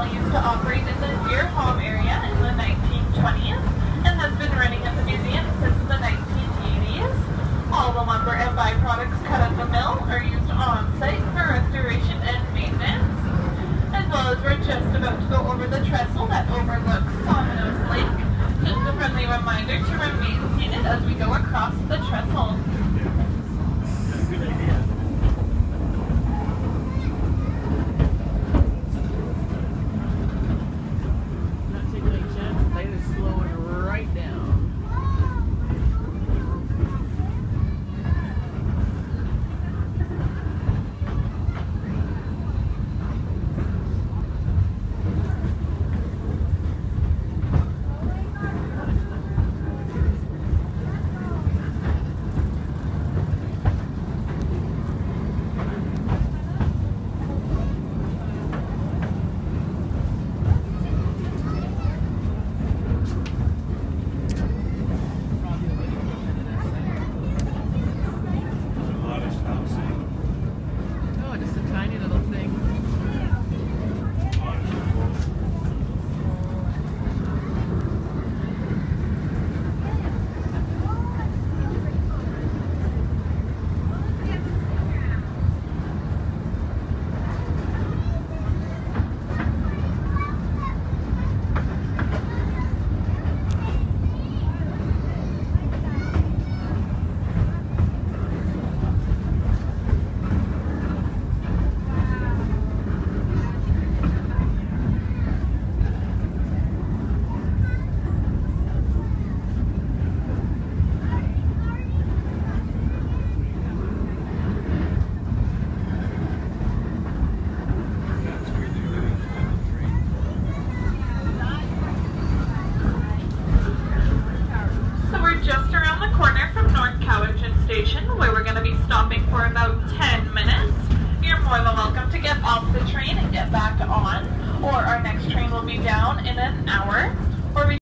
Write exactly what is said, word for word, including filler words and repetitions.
used to operate in the Deer Home area in the nineteen twenties and has been running at the museum since the nineteen eighties. All the lumber and byproducts cut at the mill are used on-site for restoration and maintenance. As well as we're just about to go over the trestle that overlooks Somnos Lake. Just a friendly reminder to remain seated as we go across the trestle. Good idea. Not taking any chances. They just slowing right down. Oh, just a tiny little thing. Station where we're going to be stopping for about ten minutes. You're more than welcome to get off the train and get back on, or our next train will be down in an hour. Or we